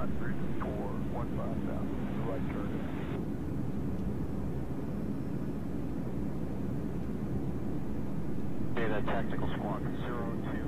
south, the right turn. Okay, that tactical squawk, 02.